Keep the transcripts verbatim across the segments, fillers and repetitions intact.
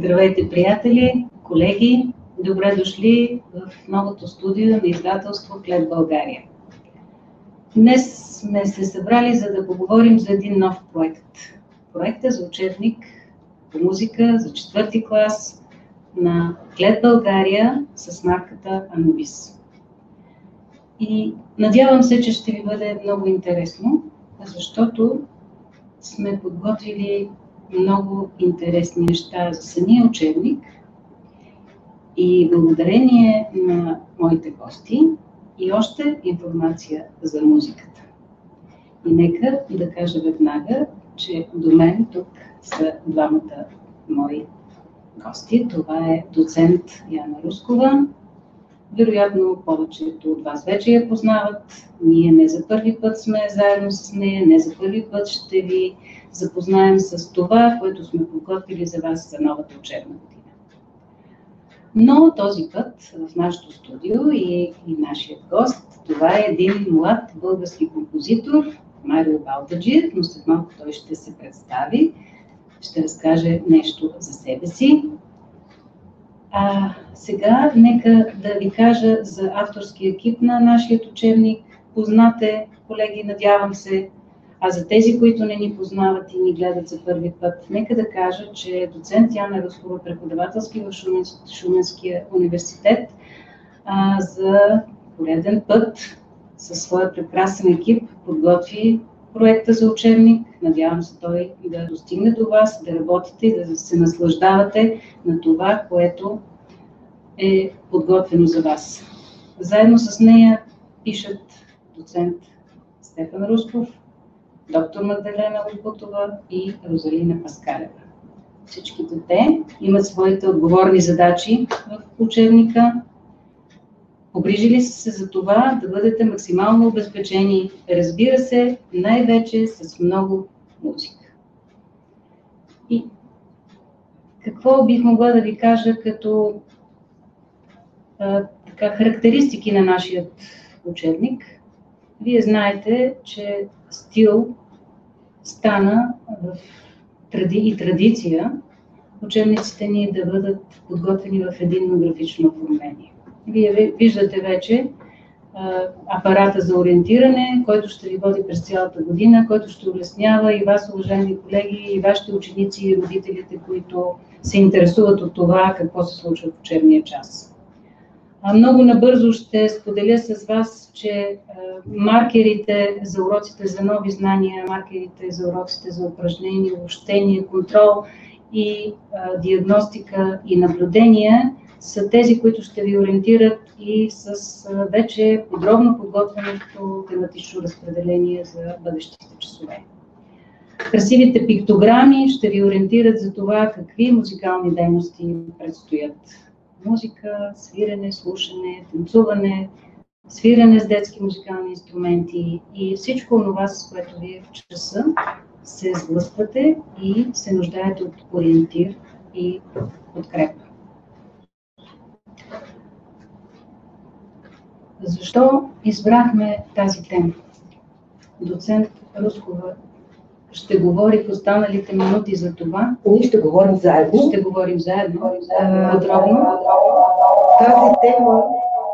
Здравейте, приятели, колеги! Добре дошли в новото студио на издателство Клет България. Днес сме се събрали, за да поговорим за един нов проект. Проекта за учебник по музика за четвърти клас на Клет България с марката Анубис. И надявам се, че ще ви бъде много интересно, защото сме подготвили много интересни неща за самия учебник и благодарение на моите гости и още информация за музиката. И нека да кажа веднага, че до мен тук са двамата мои гости. Това е доцент Яна Рускова. Вероятно, повечето от вас вече я познават. Ние не за първи път сме заедно с нея, не за първи път ще ви запознаем с това, което сме подготвили за вас за новата учебна година. Но този път в нашото студио и, и нашият гост, това е един млад български композитор, Марио Балтаджиев, но след малко той ще се представи, ще разкаже нещо за себе си. А сега нека да ви кажа за авторския екип на нашия учебник. Познате, колеги, надявам се, а за тези, които не ни познават и ни гледат за първи път, нека да кажа, че доцент Яна Рускова, преподавателски в Шуменския университет, а, за пореден път със своя прекрасен екип подготви проекта за учебник. Надявам се той да достигне до вас, да работите и да се наслаждавате на това, което е подготвено за вас. Заедно с нея пишат доцент Стефан Русков, доктор Магдалена Лопутова и Розалина Паскалева. Всичките те имат своите отговорни задачи в учебника. Погрижили са се за това да бъдете максимално обезпечени, разбира се, най-вече с много музика. И какво бих могла да ви кажа като а, така, характеристики на нашия учебник? Вие знаете, че стил стана в тради и традиция учебниците ни да бъдат подготвени в единно графично оформление. Вие виждате вече а, апарата за ориентиране, който ще ви води през цялата година, който ще улеснява и вас, уважаеми колеги, и вашите ученици и родителите, които се интересуват от това какво се случва в учебния час. А много набързо ще споделя с вас, че а, маркерите за уроците за нови знания, маркерите за уроците за упражнения, обобщение, контрол и а, диагностика и наблюдения са тези, които ще ви ориентират и с а, вече подробно подготвеното тематично разпределение за бъдещите часове. Красивите пиктограми ще ви ориентират за това какви музикални дейности предстоят. Музика, свирене, слушане, танцуване, свирене с детски музикални инструменти и всичко това, с което вие в часа се сблъсквате и се нуждаете от ориентир и подкрепа. Защо избрахме тази тема? Доцент Рускова ще говори в останалите минути за това. Ние ще говорим заедно. Ще говорим заедно, подробно. Тази тема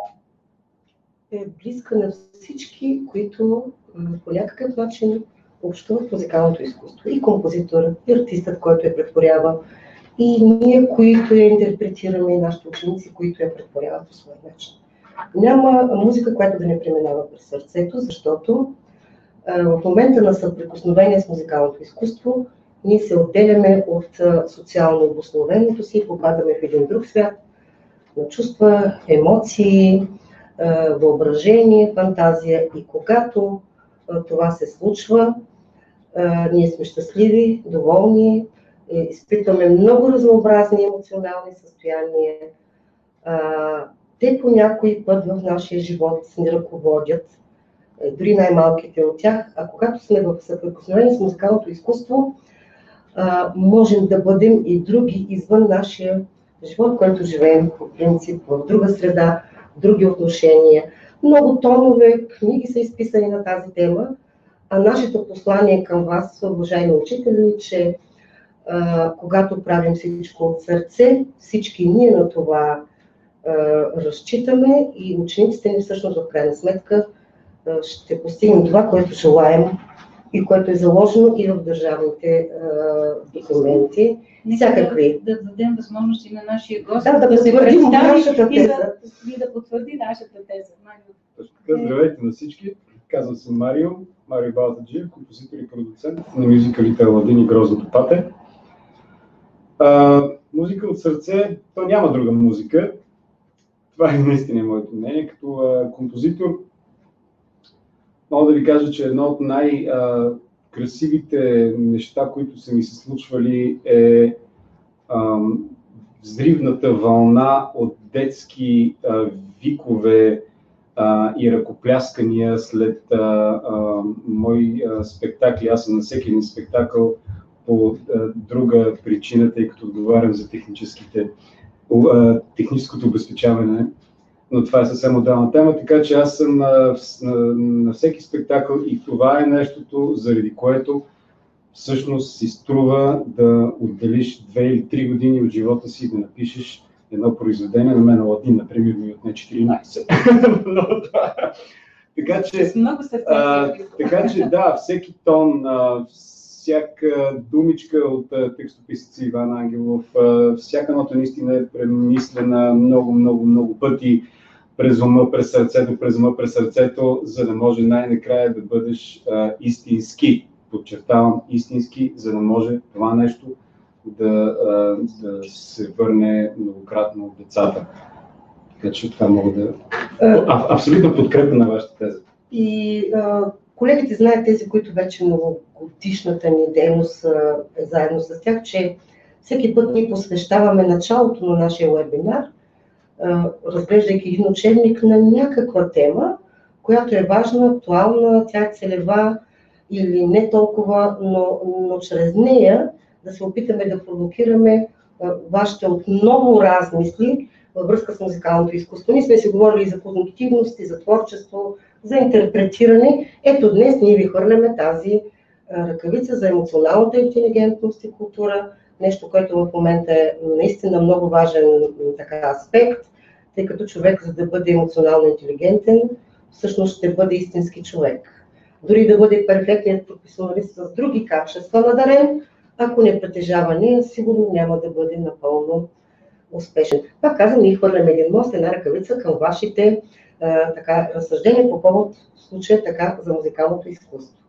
е близка на всички, които по някакъв начин общуват музикалното изкуство. И композитор, и артистът, който я претворява, и ние, които я интерпретираме, и нашите ученици, които я претворяват по своя начин. Няма музика, която да не преминава през сърцето, защото в момента на съприкосновение с музикалното изкуство ние се отделяме от социално обусловеното си и попадаме в един друг свят на чувства, емоции, въображение, фантазия. И когато това се случва, ние сме щастливи, доволни, изпитваме много разнообразни емоционални състояния. Те по някой път в нашия живот ни ръководят, дори най-малките от тях, а когато сме в съприкосновение с музикалното изкуство, можем да бъдем и други извън нашия живот, който живеем по принцип в друга среда, в други отношения. Много тонове книги са изписани на тази тема, а нашето послание към вас, уважаеми учители, е, че а, когато правим всичко от сърце, всички ние на това а, разчитаме и учениците ни всъщност в крайна сметка а, ще постигнем това, което желаем и което е заложено и в държавните а, документи. Всякакви. Да, да дадем възможности на нашия гост да, да, да се представи нашата теза. И, и да потвърди нашата теза. Така, здравейте на всички. Казвам се Марио, Марио Балтаджиев, композитор и продуцент на мюзикалите Аладин и Грозното пате. А, музика от сърце, то няма друга музика. Това е наистина моето мнение. Като а, композитор, мога да ви кажа, че едно от най-красивите неща, които са ми се случвали, е а, взривната вълна от детски а, викове а, и ръкопляскания след а, а, мои а, спектакли. Аз съм на всеки един спектакъл по а, друга причина, тъй като отговарям за техническите, а, техническото обезпечаване, но това е съвсем отделна тема, така че аз съм на, на, на всеки спектакъл и това е нещото, заради което всъщност си струва да отделиш две или три години от живота си да напишеш едно произведение. На мен Аладин, например, ми отне четиринайсет. Но, да. Така че, а, така че да, всеки тон, а, всяка думичка от а, текстописъци Иван Ангелов, а, всяка нота наистина е премислена много, много, много пъти през ума, през сърцето, през ума, през сърцето, за да може най-накрая да бъдеш а, истински. Подчертавам истински, за да може това нещо да, а, да се върне многократно от децата. Така че това мога да... А, абсолютно подкрепа на вашата теза. И а, колегите знаят, тези, които вече многогодишната ни дейност а, е заедно с тях, че всеки път ние посвещаваме началото на нашия вебинар, а, разглеждайки един учебник на някаква тема, която е важна, актуална, тя е целева или не толкова, но, но чрез нея да се опитаме да провокираме а, вашите отново размисли във връзка с музикалното изкуство. Ние сме си говорили за когнитивност и за творчество, за интерпретиране. Ето днес ние ви хвърляме тази а, ръкавица за емоционалната интелигентност и култура, нещо, което в момента е наистина много важен така, аспект, тъй като човек, за да бъде емоционално интелигентен, всъщност ще бъде истински човек. Дори да бъде перфектният професионалист с други качества надарен, ако не притежава нея, сигурно няма да бъде напълно успешен. Пак казвам, ние хвърляме един мост, една ръкавица към вашите а, така, разсъждения по повод в случая така за музикалното изкуство.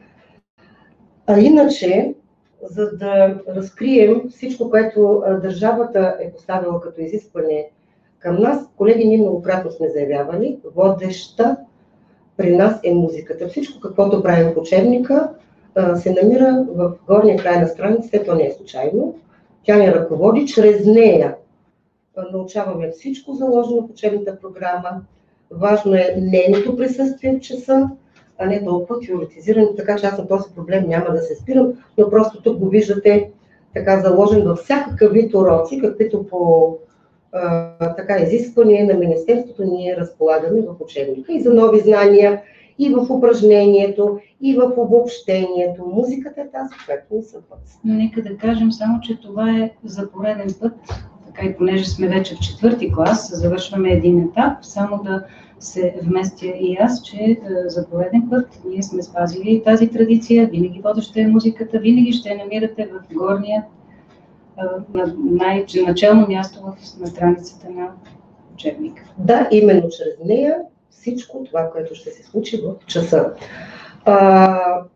А иначе, за да разкрием всичко, което а, държавата е поставила като изискване към нас, колеги, ние многократно сме заявявали, водеща при нас е музиката. Всичко, каквото правим в учебника, се намира в горния край на страницата, то не е случайно. Тя ни ръководи, чрез нея научаваме всичко заложено в учебната програма. Важно е нейното присъствие в часа, а не толкова теоретизиране, така че аз на този проблем няма да се спирам, но просто тук го виждате така заложен във всякакъв вид уроци, каквито по а, така изисквания на Министерството ние разполагаме в учебника и за нови знания, и в упражнението, и в обобщението. Музиката е тази, която ни съпътства. Нека да кажем само, че това е за пореден път, така и понеже сме вече в четвърти клас, завършваме един етап, само да се вместя и аз, че за пореден път ние сме спазили тази традиция, винаги водеща е музиката, винаги ще намирате в горния на най-начално място в, на страницата на учебника. Да, именно чрез нея всичко това, което ще се случи в часа. А,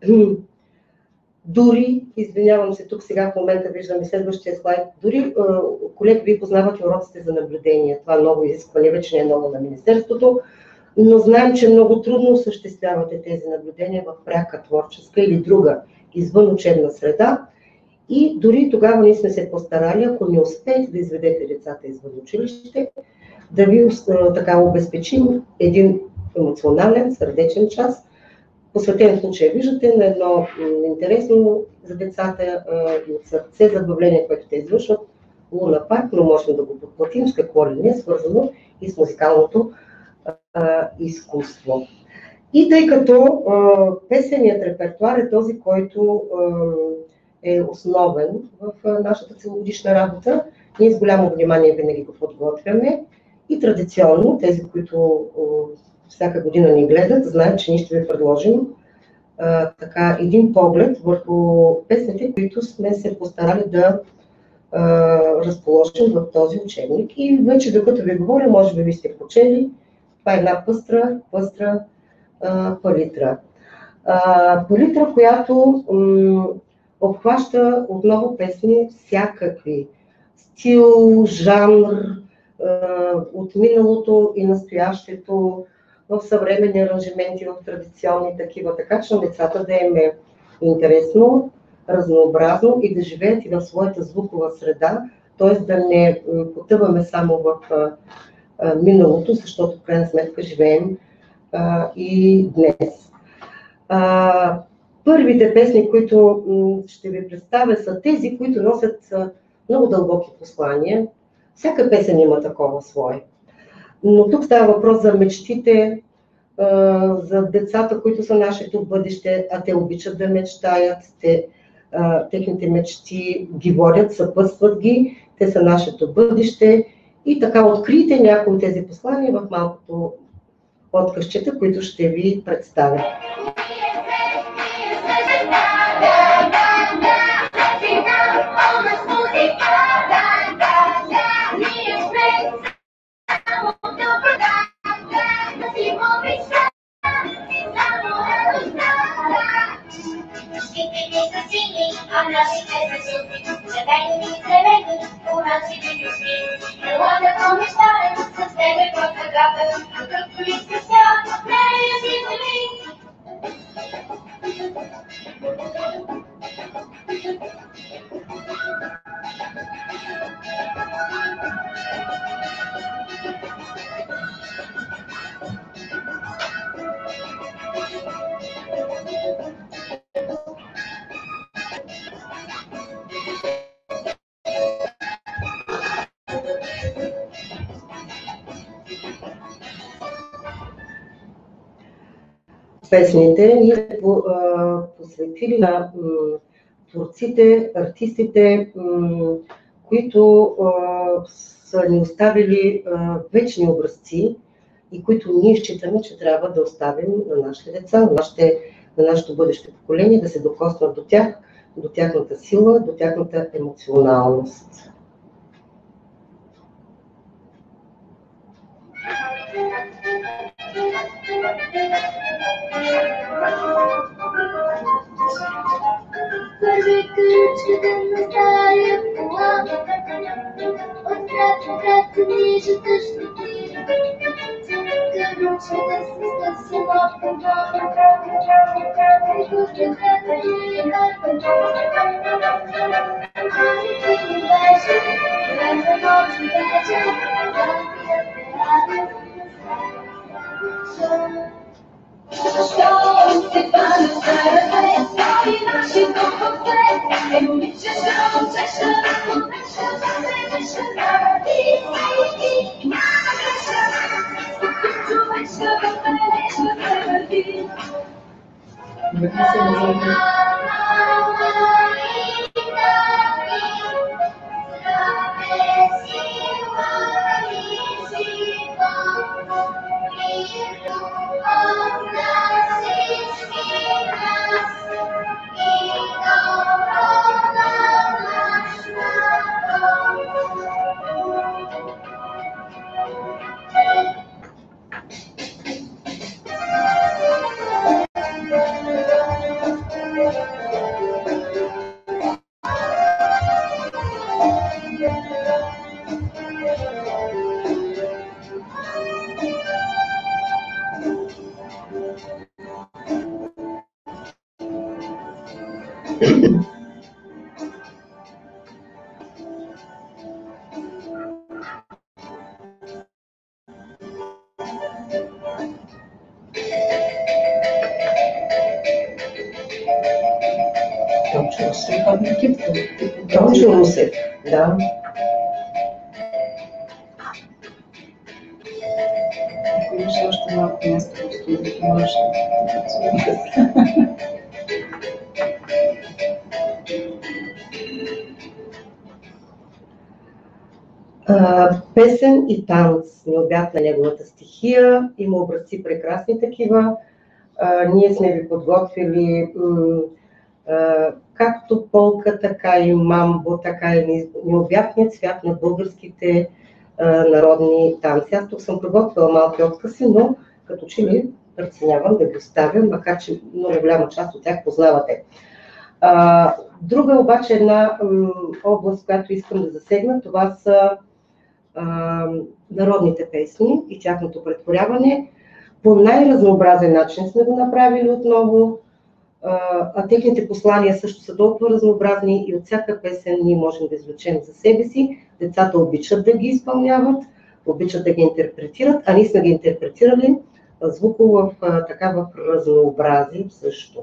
дори, извинявам се, тук сега в момента виждаме следващия слайд, дори, колеги, вие познавате уроците за наблюдение. Това много изискване, вече не е много на Министерството, но знаем, че много трудно осъществявате тези наблюдения в пряка творческа или друга извън учебна среда. И дори тогава ние сме се постарали, ако не успеете да изведете децата извън училище, да ви така обезпечим един емоционален, сърдечен час, посветен в случая, виждате, на едно интересно за децата и от сърце забавление, което те извършват, Луна Парк, но можем да го подплатим с какво ли не, свързано и с музикалното а, изкуство. И тъй като а, песеният репертуар е този, който а, е основен в нашата целогодишна работа. Ние с голямо внимание винаги го подготвяме и традиционно тези, които всяка година ни гледат, знаят, че ние ще ви предложим а, така един поглед върху песните, които сме се постарали да а, разположим в този учебник. И вече докато ви говоря, може би ви сте прочели, това е една пъстра, пъстра а, палитра. А, палитра, която м, обхваща отново песни всякакви. Стил, жанр, от миналото и настоящето, в съвременни аранжименти, в традиционни такива, така че на децата да им е интересно, разнообразно и да живеят и в своята звукова среда, т.е. да не потъваме само в миналото, защото в крайна сметка живеем и днес. Първите песни, които ще ви представя, са тези, които носят много дълбоки послания. Всяка песен има такова свое. Но тук става въпрос за мечтите, за децата, които са нашето бъдеще, а те обичат да мечтаят, те, техните мечти ги водят, съпътстват ги, те са нашето бъдеще. И така открийте някои от тези послания в малкото откъсчета, които ще ви представя. Песните ние посветили на творците, артистите, които са ни оставили вечни образци и които ние считаме, че трябва да оставим на нашите деца, на, нашите, на нашето бъдеще поколение, да се докоснат до тях, до тяхната сила, до тяхната емоционалност. Първи ключите на стария колан, от крак на крак движат щети. Каручите с село по дома, приготвят крак и карпа. Ами ти ми беше, време ночи вече, да ми я прерада. Защо се пада старате, и наши духове, е момиче да усеща, момиче да се решава, и и и няма греша, човечка да прележа да върви. Върви се назад. Точно се, да. Ако имаш още малко място в студиото, можеш да песен и танц, необятна неговата стихия, има образци прекрасни такива. А, ние сме ви подготвили м, а, както полка, така и мамбо, така и необятният свят на българските а, народни танци. Аз тук съм подготвила малки откъси, но като че ли преценявам да ги оставя, макар че много голяма част от тях познавате. А, друга обаче една м, област, която искам да засегна, това са а, народните песни и тяхното претворяване. По най-разнообразен начин сме го направили отново, а, а техните послания също са толкова разнообразни и от всяка песен ние можем да извлечем за себе си. Децата обичат да ги изпълняват, обичат да ги интерпретират, а ние сме ги интерпретирали звуково в такава разнообразие също.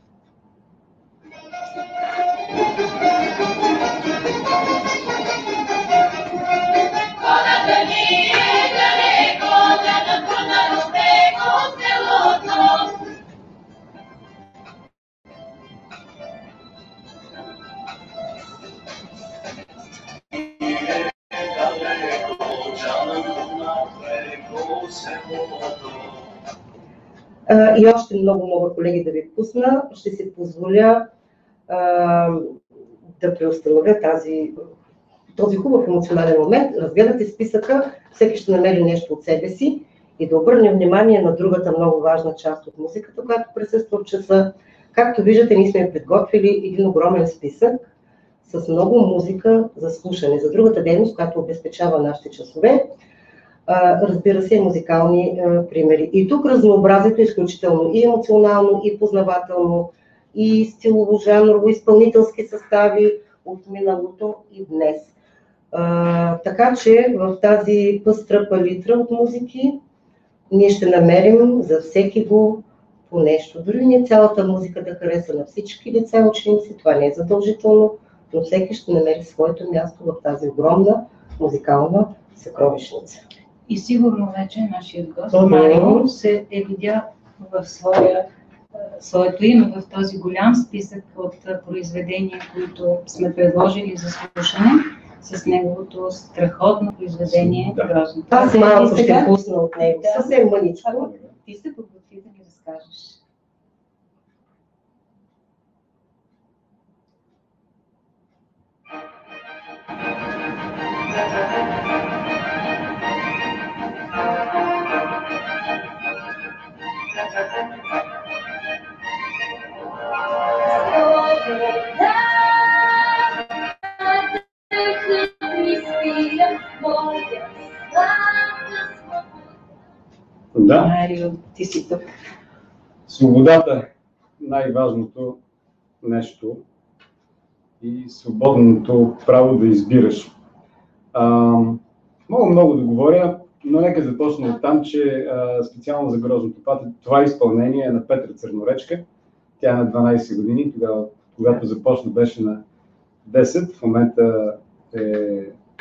И още много мога, колеги, да ви пусна. Ще си позволя а, да преустановя тази, този хубав емоционален момент. Разгледате списъка, всеки ще намери нещо от себе си и да обърнем внимание на другата много важна част от музиката, която присъства в часа. Както виждате, ние сме подготвили един огромен списък с много музика за слушане, за другата дейност, която обезпечава нашите часове. Разбира се, музикални а, примери. И тук разнообразието е изключително и емоционално, и познавателно, и стилово, жанрово, изпълнителски състави от миналото и днес. А, така че в тази пъстра палитра от музики ние ще намерим за всеки го по нещо. Дори не цялата музика да хареса на всички деца и ученици, това не е задължително, но всеки ще намери своето място в тази огромна музикална съкровищница. И сигурно вече нашият гост, Марио, се е видял в своя, своето име в този голям списък от произведения, които сме предложили за слушане, с неговото страхотно произведение Да. Грозното. Аз малко ще пусна от него, Да. съвсем мъничко. Ти се подготви да ни разкажеш. Да, Марио, ти си тук. свободата е най-важното нещо и свободното право да избираш. А, мога много да говоря, но нека започна от там, че а, специално за Грозното пате това изпълнение е на Петра Църноречка. Тя е на дванайсет години, тогава, когато започна беше на десет, в момента е,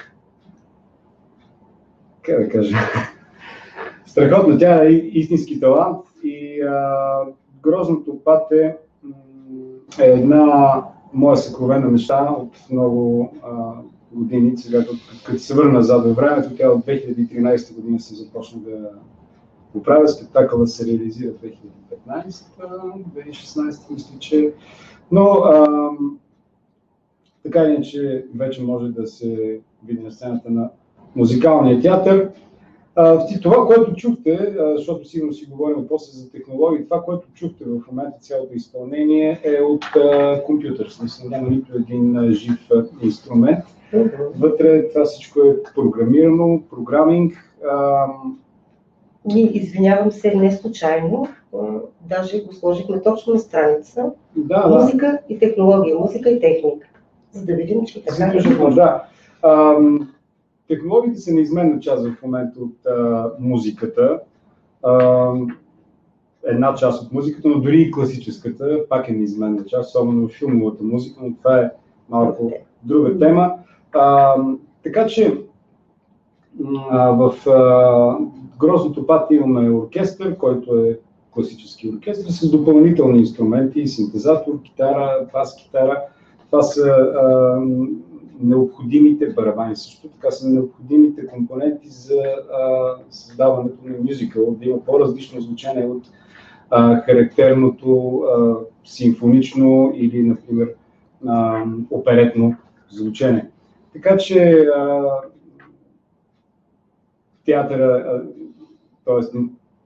как да кажа, страхотно, тя е истински талант и а, Грозното пате е една моя съкровена мечта от много а, години. Сега, като, като се върна назад във времето, тя от две хиляди и тринайсета година съм започна да го правя. Спектакълът се реализира в две хиляди и петнайсета, две хиляди и шестнайсета, мисля, че. Но а, така или иначе вече може да се види на сцената на музикалния театър. Uh, това, което чухте, uh, защото сигурно си говорим после за технологии, това, което чухте в момента цялото изпълнение е от uh, компютър. Смисъл, няма нито един uh, жив uh, инструмент. Uh-huh. Вътре това всичко е програмирано, програминг. Uh... Ние, извинявам се, не случайно, uh, даже го сложихме точно на страница. Да, музика да. и технология, музика и техника. За да видим, че така е. Да. Uh, Технологиите са неизменна част в момента от а, музиката. А, една част от музиката, но дори и класическата пак е неизменна част, особено в филмовата музика, но това е малко друга тема. А, така че а, в а, Грозното пате имаме оркестър, който е класически оркестър с допълнителни инструменти, синтезатор, китара, бас китара. Това са а, необходимите барабани, също така са необходимите компоненти за а, създаването на мюзикъл, да има по-различно звучание от а, характерното а, симфонично или, например, а, оперетно звучение. Така че а, театъра, т.е.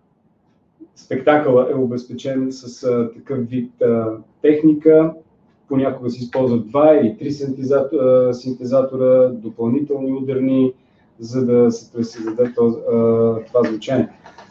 спектакъла е обезпечен с а, такъв вид а, техника. Понякога се използват два или три синтезатора, синтезатора допълнителни ударни, за да се пресъздаде това звучение.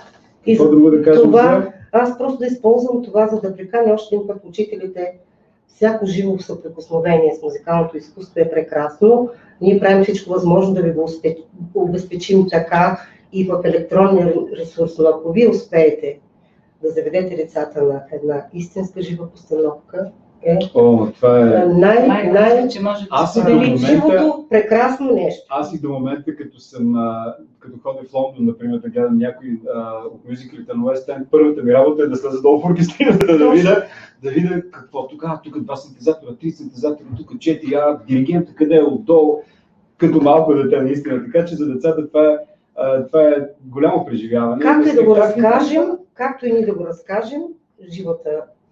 Какво друго да кажем? Това, аз просто да използвам това, за да приканя още един път учителите. Всяко живо съприкосновение с музикалното изкуство е прекрасно. Ние правим всичко възможно да ви го обезпечим така и в електронния ресурс, но ако вие успеете да заведете децата на една истинска жива постановка, е О, това е най, Май, най... че може да Аз се и до сподели. момента- живото прекрасно нещо. Аз и до момента, като съм, а, като ходя в Лондон, например, да гледам някои а, от мюзиклите на Уест Енд, първата ми работа е да слеза долу в оркестрината, да видя, да видя какво тук, а, тук два синтезатора, три синтезатора, тук четири, а диригента къде е отдолу, като малко дете наистина. Така че за децата това е, а, това е голямо преживяване. Както и да го Спектаклите- разкажем, както и ние да го разкажем, живата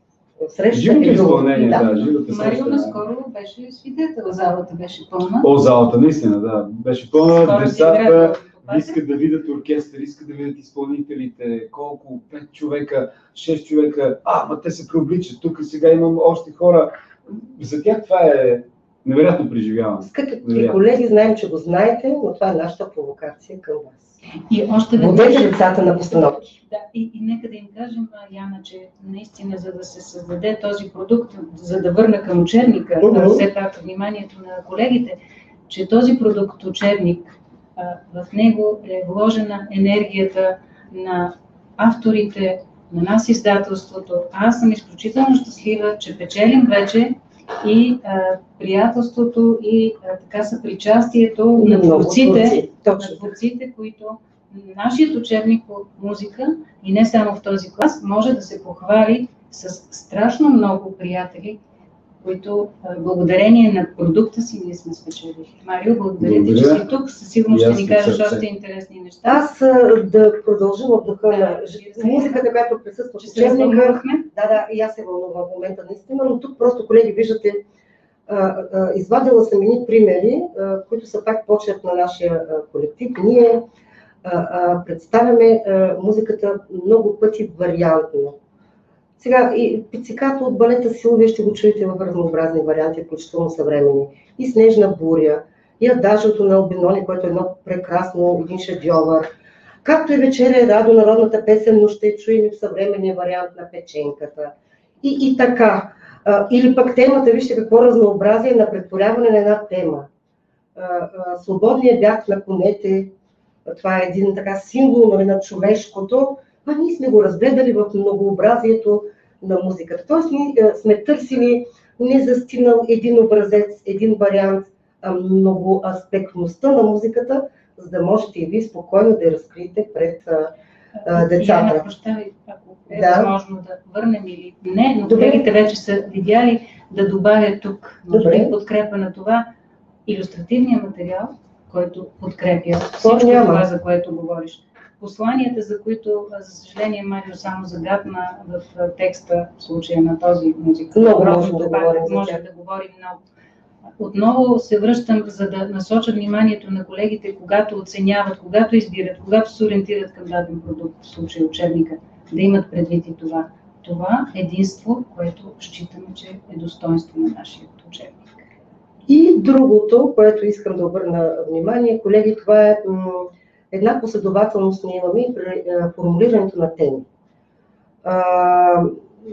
среща Живото е друго. изпълнение, Да. да, живата Марио среща. наскоро беше свидетел, залата беше пълна. О, залата, наистина, да. Беше пълна, Скоро си децата играе в Попада. искат да видят оркестър, искат да видят изпълнителите, колко, пет човека, шест човека, а, ма те се преобличат, тук сега имам още хора. За тях това е невероятно преживяване. Скъпи Невероятно. колеги, знаем, че го знаете, но това е нашата провокация към вас. И още Водете веднъж, децата на постановки. да, и, и нека да им кажем, а, Яна, че наистина, за да се създаде този продукт, за да върна към учебника, Мгм. uh-huh. все пак вниманието на колегите, че този продукт учебник, а, в него е вложена енергията на авторите, на нас издателството. Аз съм изключително щастлива, че печелим вече и а, приятелството и а, така съпричастието на Много творците, творци, на точно. творците, които нашият учебник по музика и не само в този клас може да се похвали с страшно много приятели, които а, благодарение на продукта си ние сме спечелили. Марио, благодаря ти, че Благодаря. си тук. Със сигурност И аз ще ни от кажеш сърце. още интересни неща. Аз а, да продължа в духа на Да, музиката, която присъства в Че се учебника. развълнувахме. Да, да, и аз се вълнувам в момента наистина, но тук просто, колеги, виждате, а, а, извадила съм едни примери, а, които са пак почерк на нашия а, колектив. Ние а, а, представяме а, музиката много пъти вариантно. Сега и пицикато от балета Силвия ще го чуете в разнообразни варианти, включително съвременни. И Снежна буря, и Адажиото на Албиноли, което е едно прекрасно, един шедьовър. Както и Вечеря е Радо, народната песен, но ще чуем и в съвременния вариант на Печенката. И, и така. А, или пък темата, вижте какво разнообразие на претворяване на една тема. А, а, Свободният бяг на конете, това е един така символ, нали, на човешкото, а ние сме го разгледали в многообразието на музиката. Тоест ние сме търсили не застинал един образец, един вариант, а многоаспектността на музиката, за да можете и вие спокойно да я разкриете пред а, а, децата. Яна, прощавай, ако е Да. възможно да върнем или не, но Добре. колегите вече са видяли, да добавя тук, може би Добре. в подкрепа на това, илюстративния материал, който подкрепя Това всичко няма. това, за което говориш. Посланията, за които, за съжаление, Марио само загадна в текста, в случая на този музикал. Много Просто можем да пак говорим за може тях. да говорим много. Отново се връщам, за да насоча вниманието на колегите, когато оценяват, когато избират, когато се ориентират към даден продукт, в случая учебника, да имат предвид и това. Това единство, което считаме, че е достоинство на нашия учебник. И другото, което искам да обърна внимание, колеги, това е м, една последователност ние имаме и при а, формулирането на теми. А, м,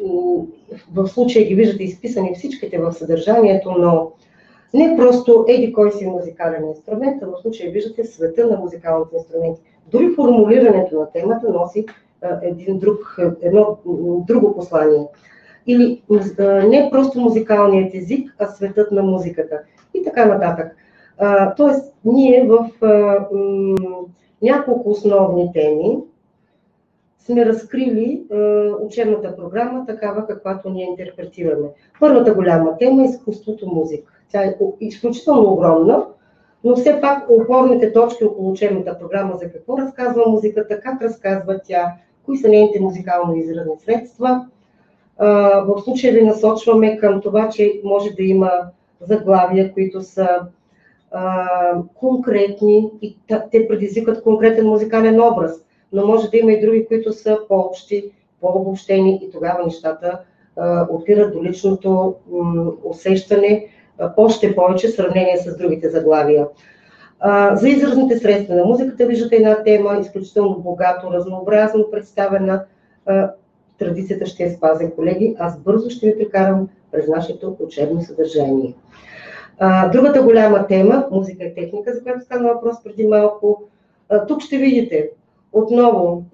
в случая ги виждате изписани всичките в съдържанието, но не просто еди кой си музикален инструмент, а в случая виждате света на музикалните инструменти. Дори формулирането на темата носи а, един друг, едно м, друго послание. Или а, не просто музикалният език, а светът на музиката. И така нататък. А, тоест, ние в а, м, няколко основни теми сме разкрили а, учебната програма, такава каквато ние интерпретираме. Първата голяма тема е изкуството музика. тя е изключително огромна, но все пак опорните точки около учебната програма за какво разказва музиката, как разказва тя, кои са нейните музикално-изразни средства. В случая ви насочваме към това, че може да има заглавия, които са а, конкретни и те предизвикат конкретен музикален образ, но може да има и други, които са по-общи, по-обобщени и тогава нещата а, опират до личното м, усещане а, още повече в сравнение с другите заглавия. А, за изразните средства на музиката виждате една тема, изключително богато, разнообразно представена. А, традицията ще е спазен, колеги. Аз бързо ще ви прекарам през нашето учебно съдържание. А, другата голяма тема, музика и техника, за която стана въпрос преди малко, а, тук ще видите отново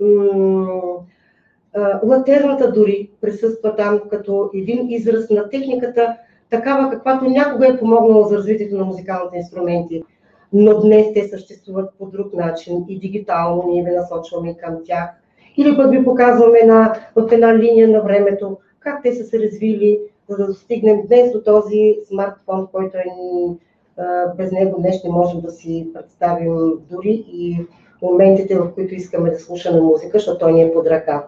латерната дори присъства там като един израз на техниката, такава каквато някога е помогнала за развитието на музикалните инструменти, но днес те съществуват по друг начин и дигитално ние ви насочваме към тях. Или пък ви показваме на, в една линия на времето как те са се развили, за да достигнем днес до този смартфон, който е, без него днес не можем да си представим дори и моментите, в които искаме да слушаме музика, защото той ни е под ръка.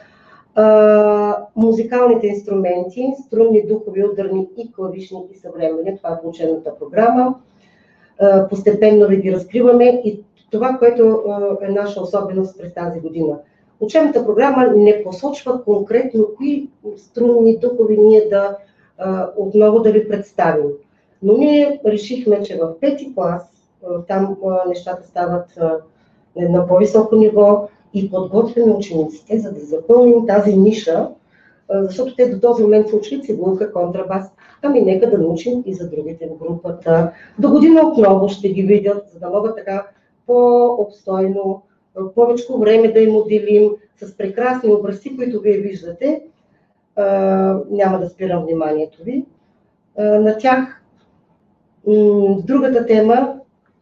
А, музикалните инструменти, струнни, духови, ударни и клавишни и съвременни, това е по учебната програма. А, постепенно ви ги разкриваме и това, което а, е наша особеност през тази година. Учебната програма не посочва конкретно кои струнни духови ние да а, отново да ви представим. Но ние решихме, че в пети клас, а, там а, нещата стават а, на по-високо ниво и подготвяме учениците, за да запълним тази ниша, а, защото те до този момент са учили цигулка, контрабас, ами нека да научим и за другите в групата. До година отново ще ги видят, за да могат така по-обстойно, повече време да им отделим с прекрасни образци, които вие виждате. А, няма да спирам вниманието ви а, на тях. М, другата тема,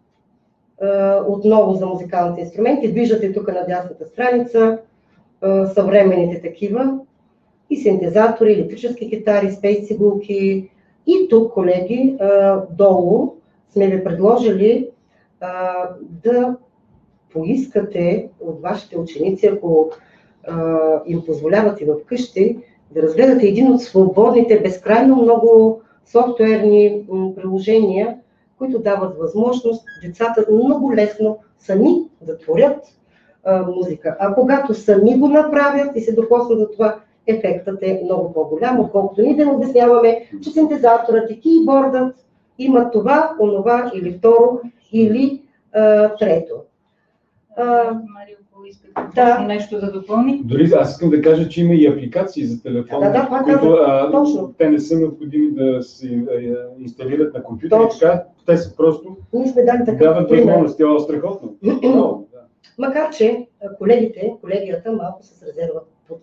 а, отново за музикалните инструменти, виждате тук на дясната страница а, съвременните такива и синтезатори, електрически китари, спейс цигулки. И тук, колеги, а, долу сме ви предложили а, да поискате от вашите ученици, ако а, им позволявате вкъщи, да разгледате един от свободните, безкрайно много софтуерни м, приложения, които дават възможност децата много лесно сами да творят а, музика. А когато сами го направят и се докоснат за това, ефектът е много по-голям, отколкото ние да обясняваме, че синтезаторът и кейбордът имат това, онова или второ, или а, трето. Марио, искате да. нещо да допълни? Дори аз искам да кажа, че има и апликации за телефон, да, да, които а, те не са необходими да се инсталират на компютър. Така, те са просто дават възможност. Това е страхотно. No, да. Макар че колегите, колегията малко с резерва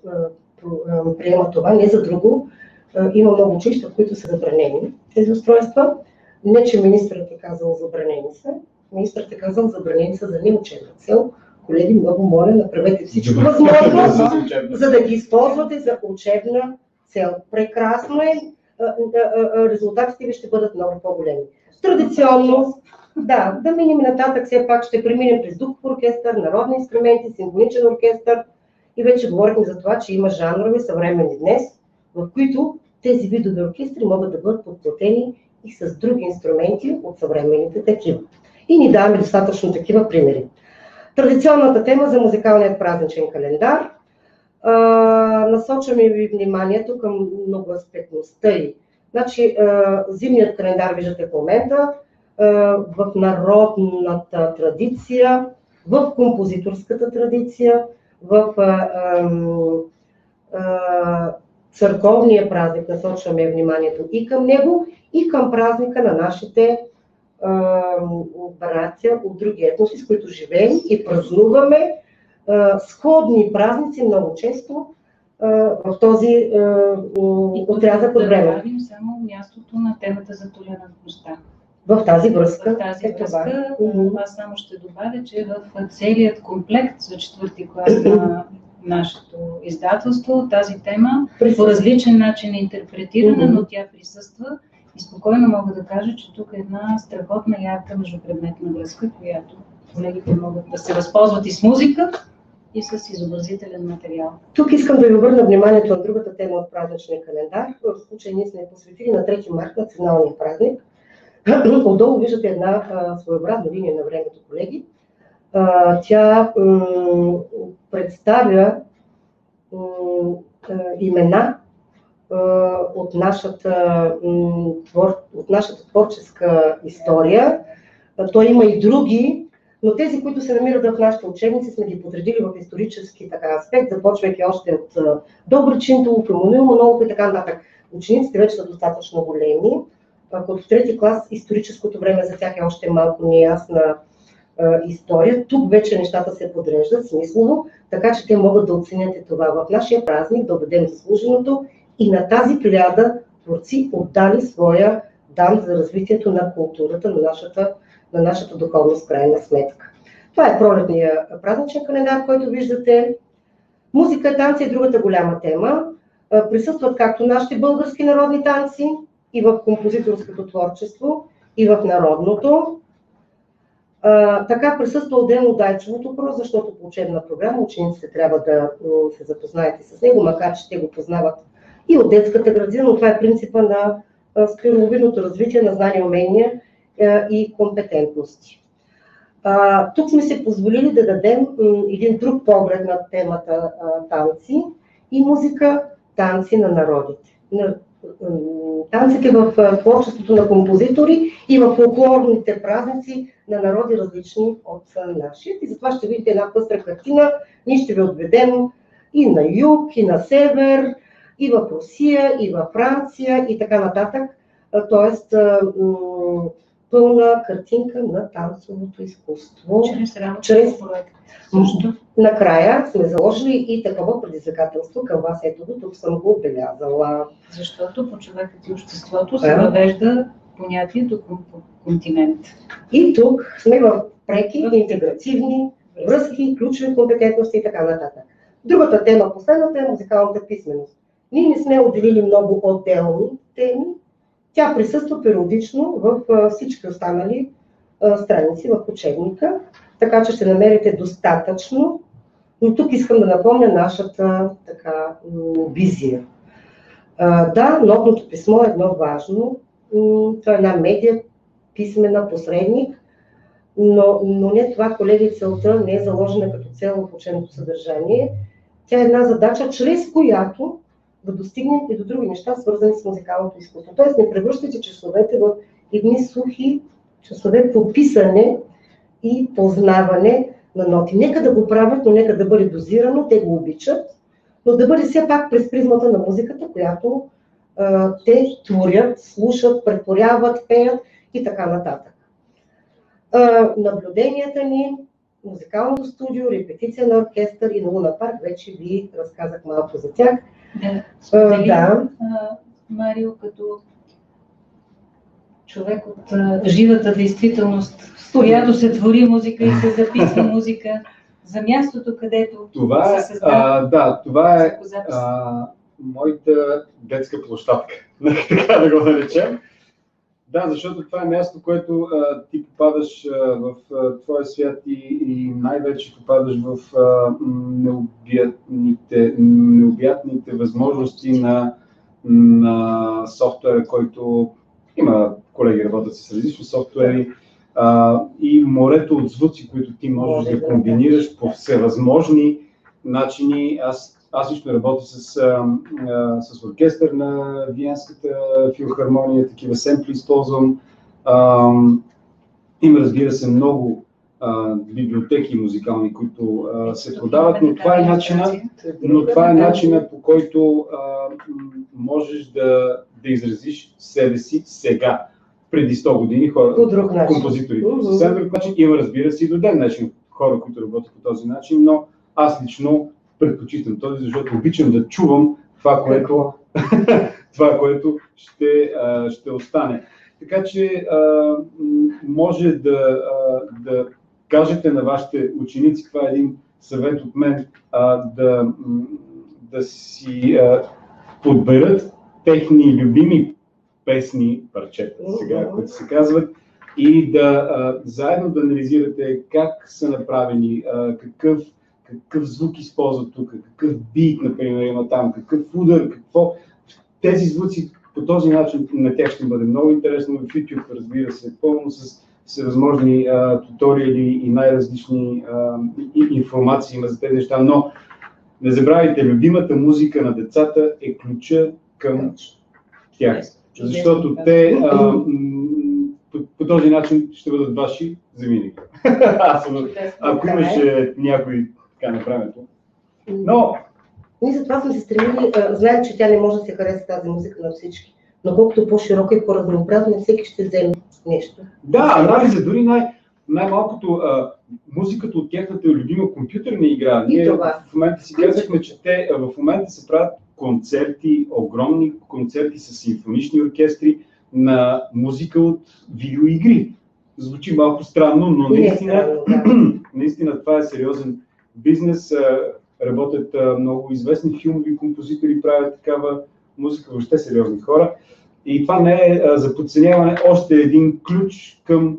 приемат това, не за друго. Има много училища, в които са забранени тези устройства. Не, че министърът е казал забранени са. Министърът е казал забранени са за неучебна цел. Колеги, много моля, направете всичко възможно, за да ги използвате за учебна цел. Прекрасно е, резултатите ви ще бъдат много по-големи. Традиционно, да, да минем нататък, все пак ще преминем през духов оркестър, народни инструменти, симфоничен оркестър и вече говорихме за това, че има жанрове съвременни днес, в които тези видове оркестри могат да бъдат подплатени и с други инструменти от съвременните такива. И ни даваме достатъчно такива примери. Традиционната тема за музикалният празничен календар. А, насочваме ви вниманието към многоаспектността й. Значи, а, зимният календар виждате в момента а, в народната традиция, в композиторската традиция, в а, а, а, църковния празник насочваме вниманието и към него, и към празника на нашите братя от други етноси, с които живеем и празнуваме а, сходни празници много често а, в този отрязък от време. Да добавим само мястото на темата за толерантността. В тази връзка. В тази е връзка това. Аз само ще добавя, че в целият комплект за четвърти клас на нашето издателство тази тема по различен начин е интерпретирана, но тя присъства. И И спокойно мога да кажа, че тук е една страхотна ярка междупредметна връзка, която колегите могат да се възползват и с музика, и с изобразителен материал. Тук искам да ви обърна вниманието на другата тема от празничния календар. В случай ние сме посветили на трети март, националния празник. Отдолу виждате една а, своеобразна линия на времето, колеги. А, тя м, представя м, имена а, от, нашата, м, твор, от нашата творческа история. А, той има и други, но тези, които се намират в нашите учебници, сме ги подредили в исторически така, аспект, започвайки още от а, Добрич Толов, Емануил Манолов и така нататък. Учениците вече са достатъчно големи. Ако в трети клас историческото време за тях е още малко неясна а, история, тук вече нещата се подреждат смислово, така че те могат да оценят и това. В нашия празник да отдадем заслуженото и на тази плеяда творци отдали своя дан за развитието на културата, на нашата, на нашата духовност, крайна сметка. Това е пролетния празничен календар, който виждате. Музика, танци е другата голяма тема. Присъстват както нашите български народни танци, и в композиторското творчество, и в народното. А, така присъства отделно Дайчевото проза, защото по учебна програма учениците трябва да се запознаят с него, макар че те го познават и от детската градина, но това е принципа на спираловидното развитие на знания, умения а, и компетентности. А, тук сме се позволили да дадем м, един друг поглед на темата а, танци и музика, танци на народите. На, танците в творчеството на композитори и в фолклорните празници на народи различни от нашия. И затова ще видите една пъстра картина. Ние ще ви отведем и на юг, и на север, и в Русия, и във Франция, и така нататък. Тоест, пълна картинка на танцовото изкуство. Чрез работа Чрез проект. Накрая сме заложили и такова предизвикателство към вас. Ето го, тук съм го отбелязала. Защото по човекът и обществото се въвежда понятието континент. И тук сме в преки, интегративни връзки, ключови компетентности и така нататък. Другата тема, последната, е музикалната писменост. Ние не сме отделили много отделни теми. Тя присъства периодично в всички останали страници в учебника, така че ще намерите достатъчно. Но тук искам да напомня нашата така, визия. Да, нотното писмо е едно важно. Това е една медия, писмена, посредник, но, но не това, колеги, целта не е заложена като цел в учебното съдържание. Тя е една задача, чрез която да достигнем и до други неща, свързани с музикалното изкуство. Тоест не превръщайте часовете в едни сухи часове по писане и познаване на ноти. Нека да го правят, но нека да бъде дозирано, те го обичат, но да бъде все пак през призмата на музиката, която а, те творят, слушат, претворяват, пеят и така нататък. А, наблюденията ни, музикалното студио, репетиция на оркестър и на Луна парк, вече ви разказах малко за тях. Да, сподели, да. А, Марио, като човек от а, живата действителност, в която се твори музика и се записва музика, за мястото, където това е, се създава. Да, това е а, моята детска площадка, така да го наречем. Да, защото това е място, което а, ти попадаш а, в а, твоя свят и, и най-вече попадаш в а, необятните, необятните възможности на, на софтуера, който има колеги работят с различни софтуери а, и морето от звуци, които ти можеш да комбинираш по всевъзможни начини. Аз Аз лично работя с, а, а, с оркестър на Виенската филхармония, такива семпли използвам. А, има, разбира се, много а, библиотеки музикални, които а, се продават, но това е начина, но това е начина, по който а, можеш да, да изразиш себе си сега. Преди сто години хора, композиторите по съвсем друг начин. Има, разбира се, и до ден днешен хора, които работят по този начин, но аз лично предпочитам този, защото обичам да чувам това, което, това, което ще, а, ще остане. Така че а, може да, а, да кажете на вашите ученици, това е един съвет от мен, а, да, да си а, подберат техни любими песни, парчета, сега, които се казват, и да а, заедно да анализирате как са направени, а, какъв, какъв звук използват тук, какъв бит, например, има там, какъв удар, какво. Тези звуци по този начин на тях ще бъде много интересно. В YouTube, разбира се, пълно с всевъзможни а, туториали и най-различни а, и, информации има за тези неща, но не забравяйте, любимата музика на децата е ключа към тях, защото те а, по, по този начин ще бъдат ваши завинаги. Ако имаше някой така на времето. Но ние затова сме се стремили, знаем, че тя не може да се хареса тази музика на всички, но колкото по-широка и по-разнообразна, всеки ще вземе нещо. Да, анализа, дори най- най-малкото а, музиката от тяхната любима компютърна игра. Ние в момента си казахме, че те в момента се правят концерти, огромни концерти с симфонични оркестри на музика от видеоигри. Звучи малко странно, но наистина, наистина това е сериозен бизнес. Работят много известни филмови композитори, правят такава музика, въобще сериозни хора. И това не е за подценяване, още един ключ към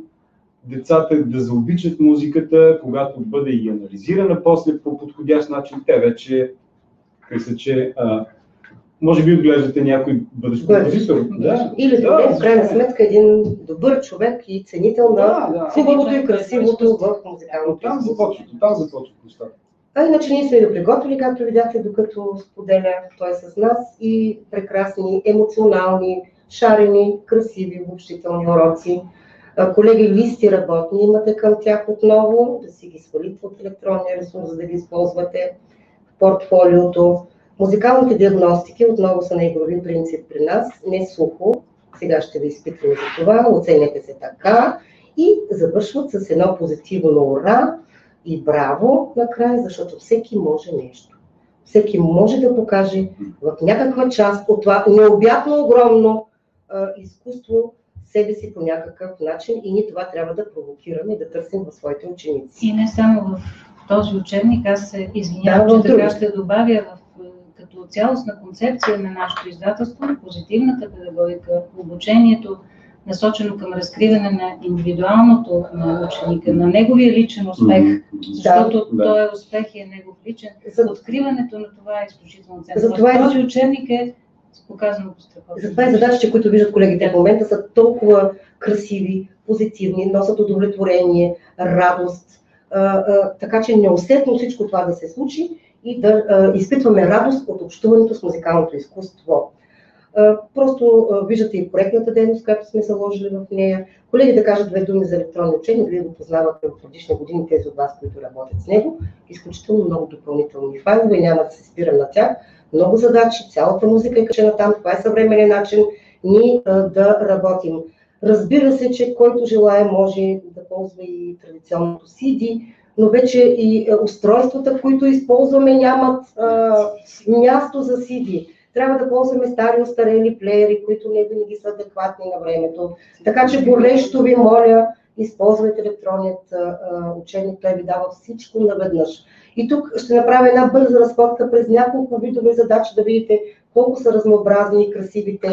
децата да заобичат музиката, когато бъде и анализирана после по подходящ начин. Те вече, мисля, че а, може би отглеждате някой бъдещ композитор. Да. Или да, в крайна сметка един добър човек и ценител на да, да. хубавото и красивото в музикалното. Там започват, там започват нещата. А иначе ние сме го приготвили, както видяхте, докато споделя той с нас, и прекрасни, емоционални, шарени, красиви, обобщителни уроци. Колеги, листи работни имате към тях отново, да си ги свалите от електронния ресурс, за да ги използвате в портфолиото. Музикалните диагностики отново са на игрови принцип при нас, не сухо. Сега ще ви изпитваме за това, оценяте се така и завършват с едно позитивно ура и браво накрая, защото всеки може нещо. Всеки може да покаже в някаква част от това необятно огромно а, изкуство себе си по някакъв начин, и ние това трябва да провокираме и да търсим в своите ученици. И не само в този учебник, аз се извинявам, да, че така ще добавя в, като цялостна концепция на нашето издателство, позитивната педагогика, обучението, насочено към разкриване на индивидуалното на ученика, на неговия личен успех, защото да, той е успех и е негов личен. За... Откриването на това е изключително ценно. За това този учебник е показано по страхотно. Затова и задачите, които виждат колегите в момента, са толкова красиви, позитивни, носят удовлетворение, радост, а, а, така че неусетно всичко това да се случи и да а, изпитваме радост от общуването с музикалното изкуство. А, просто а, виждате и проектната дейност, която сме заложили в нея. Колеги, да кажат две думи за електронни учения, вие го познавате от предишни години, тези от вас, които работят с него. Изключително много допълнителни файлове, няма да се спирам на тях. Много задачи, цялата музика е качена там, това е съвременен начин ние а, да работим. Разбира се, че който желая може да ползва и традиционното си ди, но вече и а, устройствата, които използваме, нямат а, място за си ди. Трябва да ползваме стари, остарели плеери, които не винаги са адекватни на времето. Така че горещо ви моля, използвайте електронният а, учебник, той ви дава всичко наведнъж. И тук ще направя една бърза разходка през няколко видове задачи, да видите колко са разнообразни и красивите.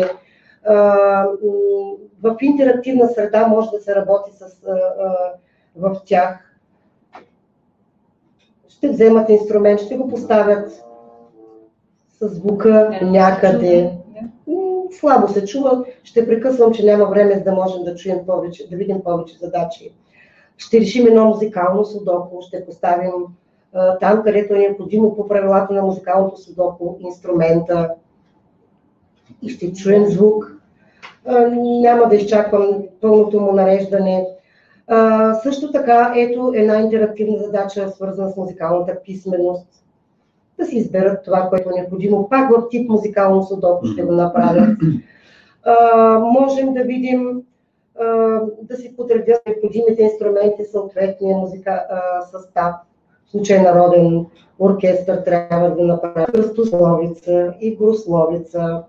В интерактивна среда може да се работи с, в тях. Ще вземат инструмент, ще го поставят с звука някъде. Слабо се чува, ще прекъсвам, че няма време, за да можем да чуем повече, да видим повече задачи. Ще решим едно музикално судоку, ще поставим там, където е необходимо по правилата на музикалното судоку инструмента и ще чуем звук. Няма да изчаквам пълното му нареждане. Също така, ето една интерактивна задача, свързана с музикалната писменост. Да си изберат това, което е необходимо. Пак в тип музикално судоку ще го направят. Можем да видим, да си подредят необходимите инструменти, съответния музика, състав. В случай народен оркестър трябва да направи кръстословица и грословица,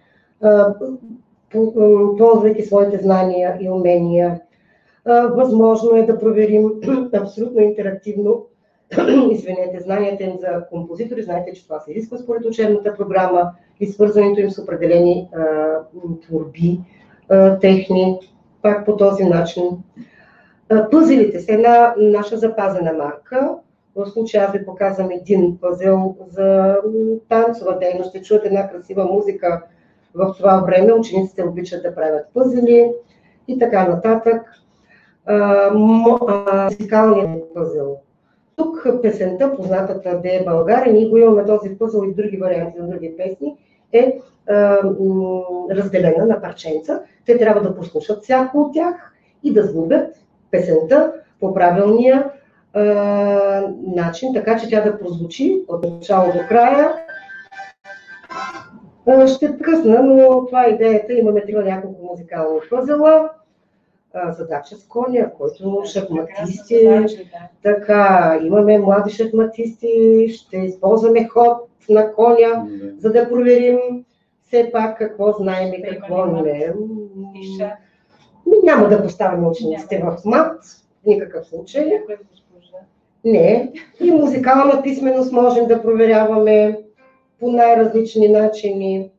ползвайки своите знания и умения. Възможно е да проверим абсолютно интерактивно извинете, знанията им за композитори, знаете, че това се изисква според учебната програма и свързването им с определени а, творби а, техни, пак по този начин. А, пъзелите са една наша запазена марка. В случая аз ви показвам един пъзел за танцова дейност. Ще чуят една красива музика в това време. Учениците обичат да правят пъзели и така нататък. А, музикалният пъзел. Тук песента, познатата Де е България, ние го имаме този пъзел и други варианти на други песни, е а, разделена на парченца. Те трябва да послушат всяко от тях и да сглобят песента по правилния а, начин, така че тя да прозвучи от начало до края. А, ще късна, но това е идеята. Имаме три няколко музикални пъзела. Задача с коня, който шахматисти, така, имаме млади шахматисти, ще използваме ход на коня, за да проверим все пак какво знаем и какво не. Няма да поставяме учениците в мат, в никакъв случай. Не. И музикална писменост можем да проверяваме по най-различни начини.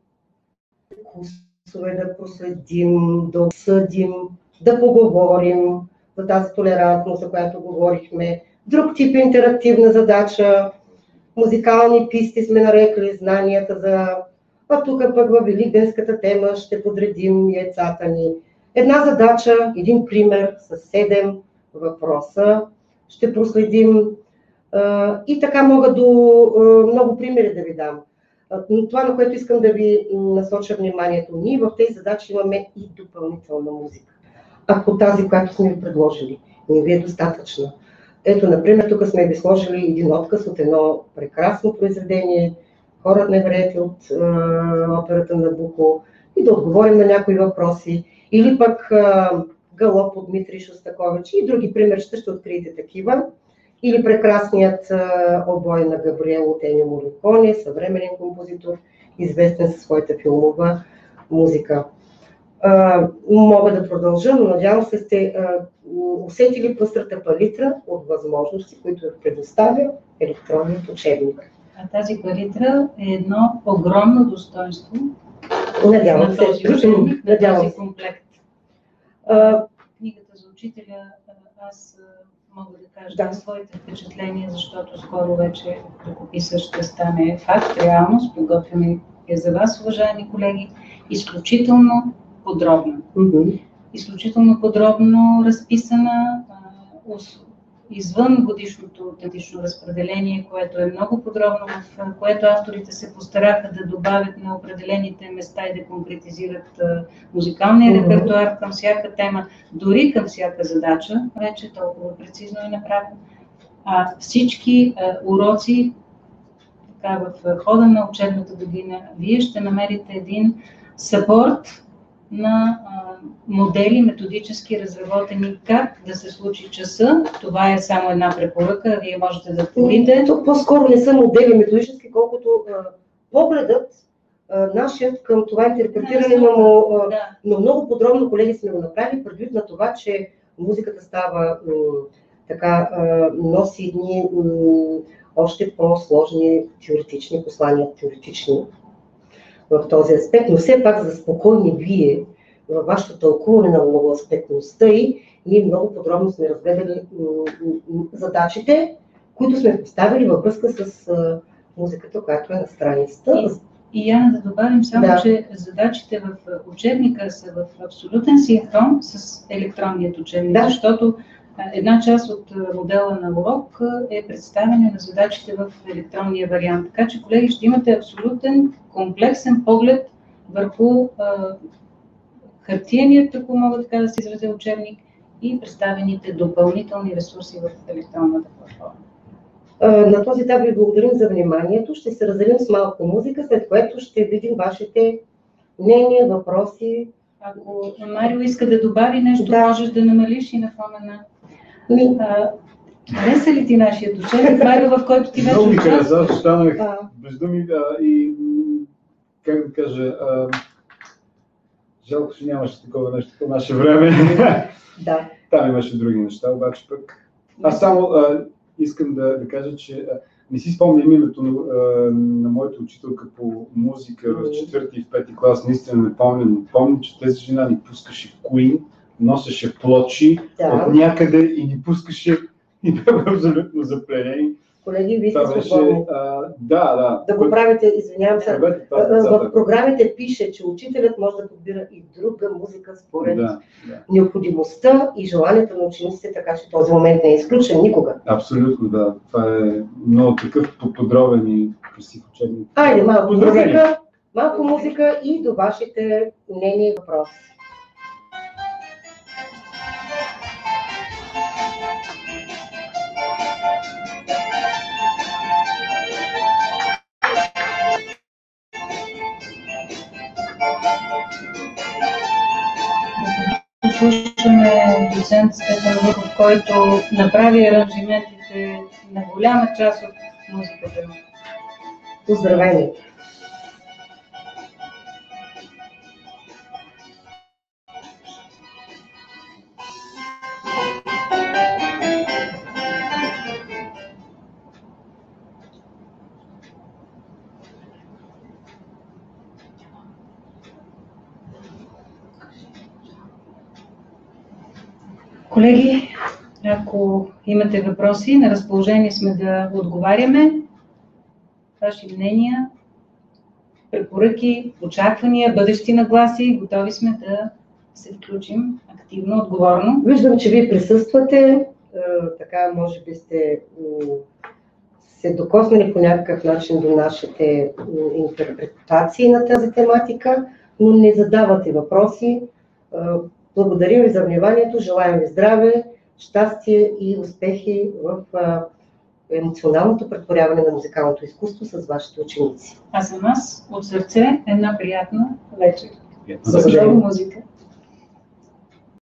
Курсове да проследим, да обсъдим, да поговорим за тази толерантност, за която говорихме. Друг тип интерактивна задача, музикални писти сме нарекли, знанията за... А тук пък във великденската тема ще подредим яйцата ни. Една задача, един пример с седем въпроса ще проследим. И така мога до много примери да ви дам. Но това, на което искам да ви насоча вниманието, ние в тези задачи имаме и допълнителна музика. Ако тази, която сме ви предложили, не ви е достатъчна. Ето, например, тук сме ви сложили един отказ от едно прекрасно произведение, Хорът невероятен от е, операта на Набуко, и да отговорим на някои въпроси. Или пък е, Галоп от Дмитрий Шостакович и други примери ще, ще откриете такива. Или прекрасният е, обой на Габриело от Енио Мориконе, съвременен композитор, известен със своята филмова музика. Uh, мога да продължа, но надявам се сте uh, усетили пъстрата палитра от възможности, които предоставя електронният учебник. А тази палитра е едно огромно достоинство надявам на се. този учебник, на надявам този се. комплект. Uh, Книгата за учителя, аз мога да кажа да. своите впечатления, защото скоро вече ръкописа ще стане факт, реалност. Подготвяме я за вас, уважаеми колеги. Изключително подробно. Mm-hmm. Изключително подробно разписана, извън годишното тематично разпределение, което е много подробно, в което авторите се постараха да добавят на определените места и да конкретизират музикалния Mm-hmm. репертуар към всяка тема, дори към всяка задача, вече толкова прецизно е направено. А всички а, уроци, така, в хода на учебната година, вие ще намерите един съпорт на а, модели, методически разработени как да се случи часа. Това е само една препоръка, вие можете да творите. Тук по-скоро не са модели методически, колкото а, погледът а, нашият към това интерпретиране на му, а, Да. но много подробно, колеги, сме го направили, предвид на това, че музиката става м, така, а, носи едни м, още по-сложни теоретични послания, теоретични в този аспект, но все пак за спокойни вие във вашето тълкуване на многоаспектността и ние много подробно сме разгледали задачите, които сме поставили във връзка с а, музиката, която е на страницата. И, и Яна, да добавим само, Да. че задачите в учебника са в абсолютен синхрон с електронният учебник, Да. защото една част от модела на урок е представяне на задачите в електронния вариант. Така че, колеги, ще имате абсолютен комплексен поглед върху а, хартияният, ако мога така да се изразя, учебник и представените допълнителни ресурси в електронната платформа. На този етап ви благодарим за вниманието. Ще се разделим с малко музика, след което ще видим вашите мнения, въпроси. Ако Марио иска да добави нещо, Да. можеш да намалиш и на фона на... Ми, А, хареса ли ти нашия учебник, Марио, в който ти вече Много ми участваш? хареса, аз останах а, без думи а, и м, как да кажа, а, жалко, че нямаше такова нещо по наше време. да. Там имаше други неща, обаче пък аз само а, искам да, да кажа, че а, не си спомням името на, а, на моята учителка по музика в четвърти и в пети клас, наистина не помня, но помня, че тази жена ни пускаше Queen, носеше плочи Да. от някъде и ни пускаше и бяха абсолютно запленени. Колеги, вие Това сте беше, свободни. а, да, да. Да го правите, извинявам се. Правете това А, с децата. В програмите пише, че учителят може да подбира и друга музика според Да, да. необходимостта и желанието на учениците, така че този момент не е изключен никога. Абсолютно, да. Това е много такъв подробен и красив учебник. Айде, малко Поздравления. музика, малко музика и до вашите мнения и въпроси. Слушаме доцент Стефан Луков, който направи аранжиментите на голяма част от музиката. Поздравени! Колеги, ако имате въпроси, на разположение сме да отговаряме. Ваши мнения, препоръки, очаквания, бъдещи нагласи, готови сме да се включим активно, отговорно. Виждам, че вие присъствате, така може би сте се докоснали по някакъв начин до нашите интерпретации на тази тематика, но не задавате въпроси. Благодарим ви за вниманието, желаем ви здраве, щастие и успехи в емоционалното претворяване на музикалното изкуство с вашите ученици. А за нас от сърце една приятна вечер. Благодаря. С много музика.